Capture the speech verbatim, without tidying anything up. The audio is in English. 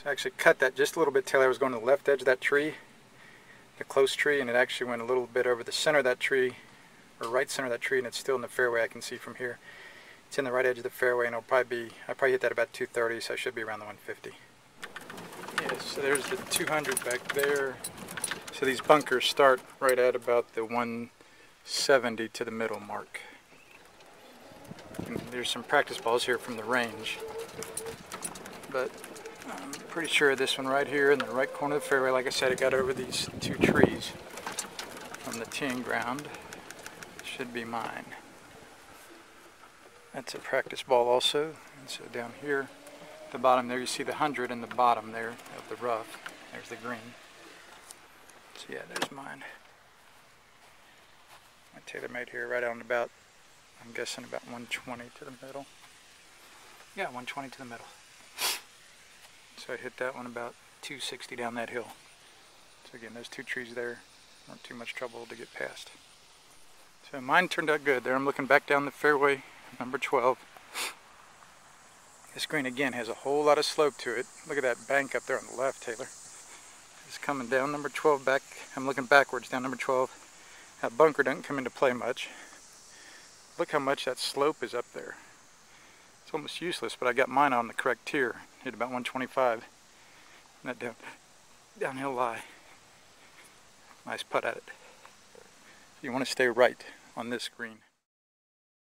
So I actually cut that just a little bit, Taylor. I was going to the left edge of that tree, the close tree, and it actually went a little bit over the center of that tree, or right center of that tree, and it's still in the fairway. I can see from here. It's in the right edge of the fairway, and it'll probably be, I probably hit that about two thirty, so I should be around the one fifty. Yeah, so there's the two hundred back there. So these bunkers start right at about the one seventy to the middle mark. And there's some practice balls here from the range, but I'm pretty sure this one right here in the right corner of the fairway, like I said, it got over these two trees from the teeing ground. Should be mine. That's a practice ball also. And so down here at the bottom there, you see the hundred in the bottom there of the rough. There's the green. So yeah, there's mine. My TaylorMade here, right on about, I'm guessing about one twenty to the middle. Yeah, one twenty to the middle. So I hit that one about two sixty down that hill. So again, those two trees there weren't too much trouble to get past. So mine turned out good. There I'm looking back down the fairway, number twelve. This green again has a whole lot of slope to it. Look at that bank up there on the left, Taylor. It's coming down number twelve back. I'm looking backwards down number twelve. That bunker doesn't come into play much. Look how much that slope is up there. It's almost useless, but I got mine on the correct tier. Hit about one twenty-five. And that down, downhill lie. Nice putt at it. You want to stay right on this green.